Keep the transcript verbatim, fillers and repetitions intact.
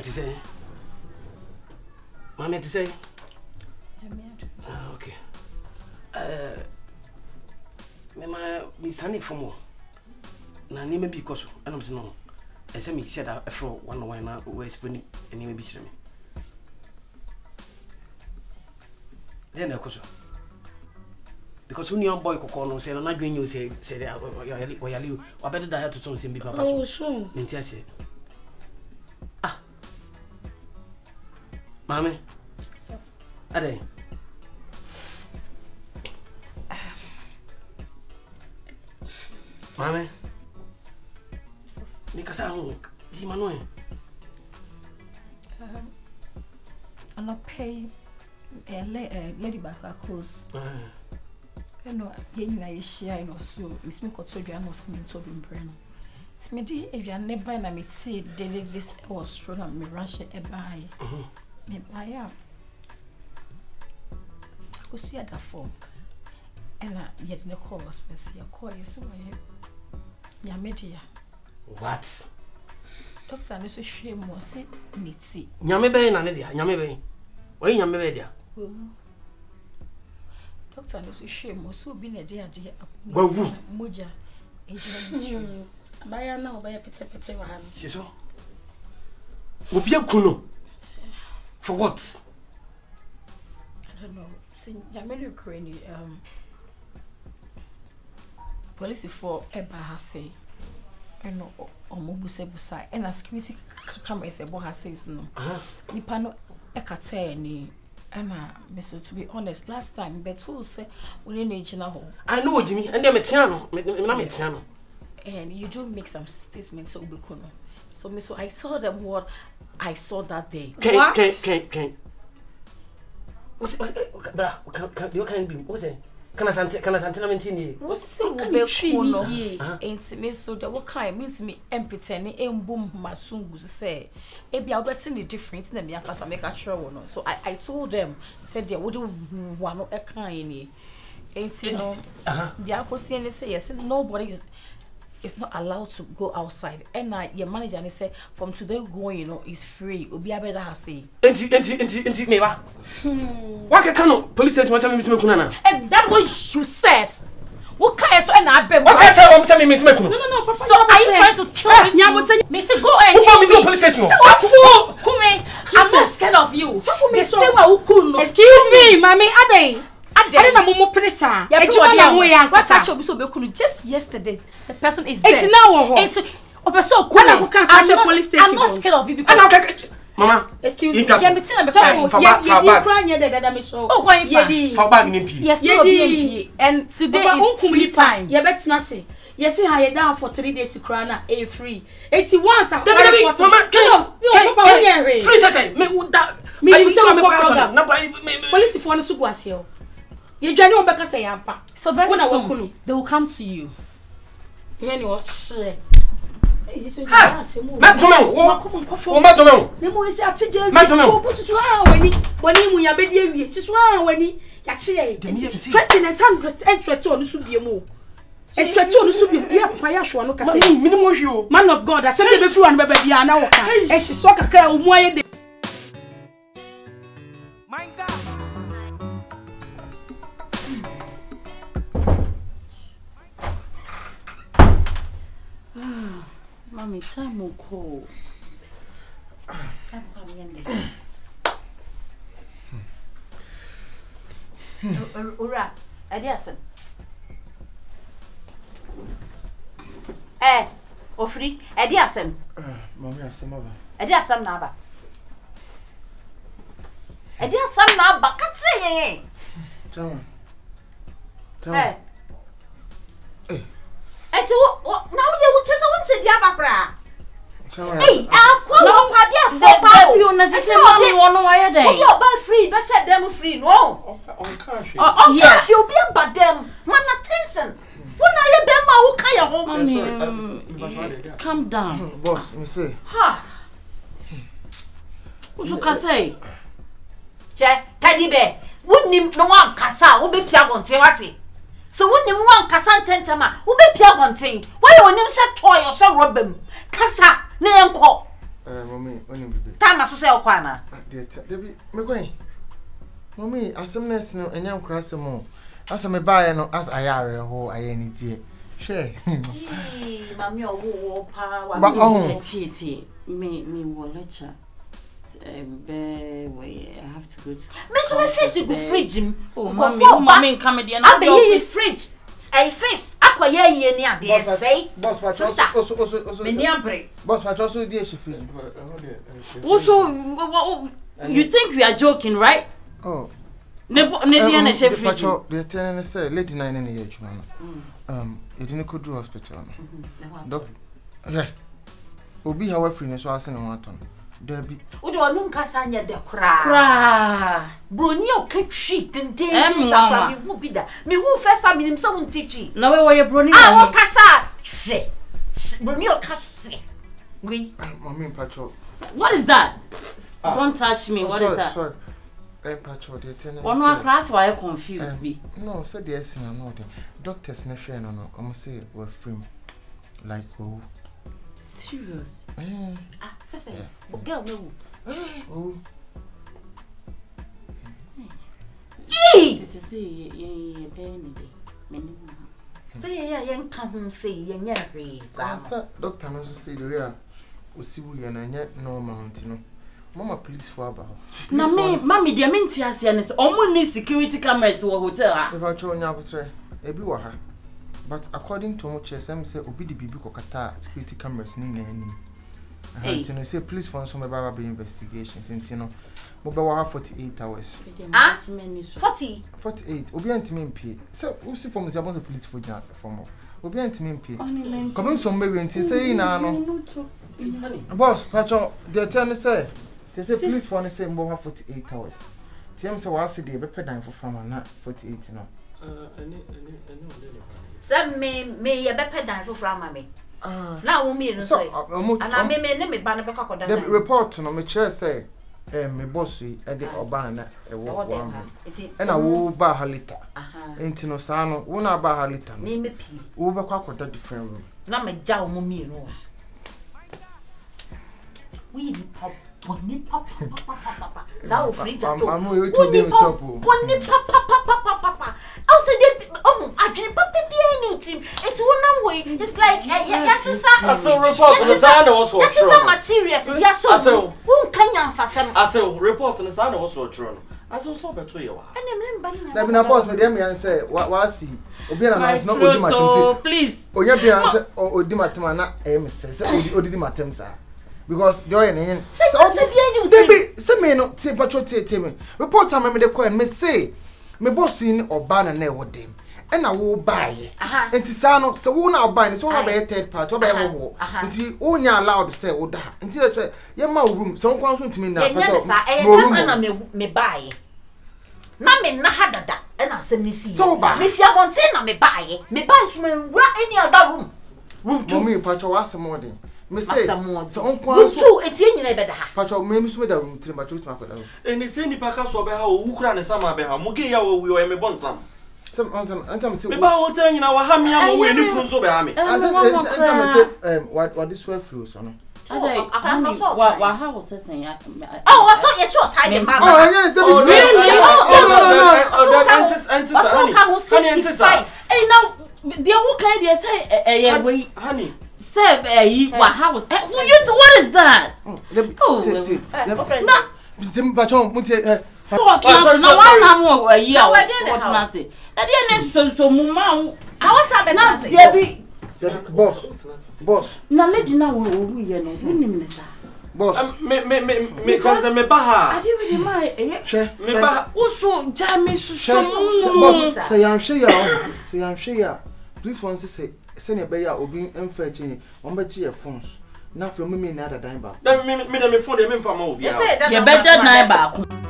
to say? Mammy to say? Ah, okay. Uh, my Miss Honey for more. Now, name me because I'm saying no. I said me said I for one wine now, where's Penny, and you may be me. Then I could. Because when your boy could say, I'm not doing you say, say, why are you? I better die to some people. Oh, so. Ah, Mammy, are they? Mammy, because I don't see my noise. I'm not paying a lady back close. I know, you share or so. Miss Miko told you I was meant to be brain. It's me, if you are never in a meeting, daily this was strong and me rush a buy. Me buy up. I could see at the phone. And I yet no call was special. Call you somewhere. Ya media. What? Doctor, I so shame was it nitty. Nyame be na ne dia, nyame be. Why nyame be dia? Doctor, I so shame was so been a dear dear. Wawu. Moja. Agent. Buy now, buy a pete pete wahala. Shiso. Obi akuno. For what? I don't know. See, Yamelu Ukraine um police for eba ha say eno omobuse busa and a security camera say bo ha says no nipa no ekata ni ana meso to be honest last time beto say we na ejina ho I know Jimmy and dem tiano me na me tiano and you do make some statements so bekono so me so I told them what I saw that day. What can can can what bra can you can be what's it? Can I send can I send nineteen? What's so bekono enti me so the what kind means me empty ni embum masungu say e bia obeti ni different na me akasa make a sure no so I I told them said there would one no e kan ni enti no the akosi ni say yes nobody is is not allowed to go outside and uh, your manager and say from today going you know is free obi abeda ha say enti enti enti enti me ba what can no police station want me me kuna na and that what you said what can so and abem what can tell me me me kuna no no no papa so are you trying to kill me nya me say go and who want me to police station so who me I'm not scared of you so for me say wa ukun no excuse me mommy adey I don't know pressure. Just yesterday, the person is dead. It's now. It's I'm not scared of you because Mama, excuse me. Yeah, me tina be crying. For back, for back. Oh, why you for back in P. Yes, you be M P. And today is free time. Yeah, bet na say. Yes, you hire down for three days to crown a free. eighty-one sa. Mama, no, no, papa, we here. Free say me that. Me say me program. Police for no sugu asio. You join on back say yampa. So very soon they will come to you. When you watch. He said, "Madam, oh madam. Nemo is at J. Madam, put to one when he when he mun ya be dey wie. Sisu an when he ya chire. twenty nine hundred entry to onu su biemu. Entry to onu su biemu. Ya pa ya hwo no ka say. Minimum hwo. Man of God, asem dey be free one be bia na wo ka. E hyeso kakra omu aye dey. My God. Mommy, time will call. Ura, Adiasan. Eh, Ofri, Adiasan. Mommy, I say, Mama. Adiasan Naba. Adiasan Naba, catch it. Tell Eh. I what now you will just want to Yabra. Hey, I'll call on Padia for Pablo. You necessarily want to wire them. You're about free, but set them free. No, oh, yes, you'll be about them. Man, attention. When are you them? Who can you home? Calm down, boss. Me say, ha. Who's you can say? Yeah, Teddy Bear. Wouldn't no one casa, who be Piagon Tewati. So when you want Cassan Tentama, who be Pia one thing? Why you name said toy or so rob him? Cassa, name call. Uh, mommy, when you be. time so say okwana. Debi me going. Mommy, asemness no enyam krase mo. Asa me bae no as ayare ho ayani die. She. Mami owo pa wa me say titi. Me me wo lecture. Be we I have to go to. Me so me fish go fridge. Oh mommy, mommy come dey na. Abi fridge. I fish. Akwa ye ye ni ade say. Boss wa so so so so. Me ni ambre. Boss wa so dey she feel. Also you think we are joking, right? Oh. Ne ne dia na she fridge. Pacho, the ten say lady nine na ye adwuma. Um, you didn't go to hospital. Doc. Yeah. Obi hawa free so asen no aton. Debi. Wo de onu nkasa nya de kra. Kra. Broni o katwi tenten sapra mi hu bida. Mi hu first time nim so untichi. Na we wo broni. Ah, wo kasa. Se. Broni o kase. We. Mommy Pacho. What is that? Ah. Don't touch me. Oh, what sorry, is that? Sorry. Eh Pacho, the ten. Ono akras why confused me. No, said the essence no no. Doctors na share no no. Come say we free. Like oh. Serious? Eh. Ah, say o girl no. Oh. Eh. This is say ye pain dey. Many. Say ye ye nka ho say ye nya hwe sa. Doctor no say the way o si wu ye na nya normal ntino. Mama police for about. Na me, mommy dey menti ase ne say omo ni security cameras wo hotel ha. If I show nya apotre, e bi wo ha. But according to much some say obi di bibi kokata security cameras ni na anim. Hey, you know say police for some baba be investigations ntino. Mo be wo ha forty-eight hours. Ah? forty forty-eight. Obi antimi mpie. Say who see from the about police for jam from. Obi antimi mpie. Come some be enti say na no. Boss, Pacho, they tell me say they say police for say mo ha forty-eight hours. Tell me say wa see dey be pay dan for farm na forty-eight no. Uh, any any any Say me me ye be pay dan for farm me. Ah. Na wo me no say. Ana me me ne me ba no be kwakoda. The report no me chair say eh me boss yi e dey oba na e wo wo. E na wo ba halita. Aha. Enti no sa no wo na ba halita no. Me me pi. Wo be kwakoda different room. Na me ja wo me no. We pop poni pop pop pop pop. Za o fridge to. Mama we to dey top. Poni pop pop pop pop pop. I say dey oh adwene papa bia ni team. It's one way. It's like yes sir. I say report on say na was what. Yes sir materials. Dia so. Won kanya nsasem. I say report on say na was what tro no. I say so beto ye wa. Ene me mba ni. Na bi na boss me dem yan say wa see. Obi na na no odi matem. Please. Onya bi na say odi matem na e me say say odi matem sa. Because the oil and so baby, say me no say patrol tete me. Report am me dey call me say me boss in Obana na wo dem. E na wo buy. Enti sa no say wo na buy so wo be third party, wo be wo. Enti onya allowed say wo da. Enti say ye ma room so nkwan so ntimi na patrol. No na me me buy. Na me na hadada e na say ni see. So ba. Me fia bonte na me buy. Me buy so me nra any other room. Room two. Mommy patrol was more than me say so onkwan so etie nyina be da ha pacho me miso me da room three pacho tuma koda eni say nipa ka so be ha o wukura ne sama be ha mo ge ya wo wi o me bonsam some antam antam say me ba wo tan nyina wa ha me am wo eni fun so be ha me antam say um what what this way flow so no wa wa ha wo sesen ya oh wa so yes so tie the mama oh yes the really oh no no antis antis honey antis eh now they wo kind they say eh eh honey Sir, eh, what house? What is that? Oh, no. Pacho, muti eh. What na one am a year. What na say? Na dey na so so mu ma. Na what's happen na say? There be boss. Boss. Na lady na wo wo here no. Who nim sa? Boss. Me me me me cause me ba ha. I dey with my eh. Me ba. Wo so ja me so so. Boss, say am share ya. Say am share ya. Please want to say send be ya obi emfa chi on be chi e phones na from me na da dan ba. Me me me phone dey me mfa ma obi a. You better na ba ko.